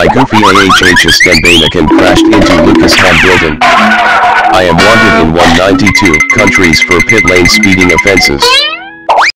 My goofy AHH Stembanic and crashed into Lucas Hambilton. I am wanted in 192 countries for pit lane speeding offenses.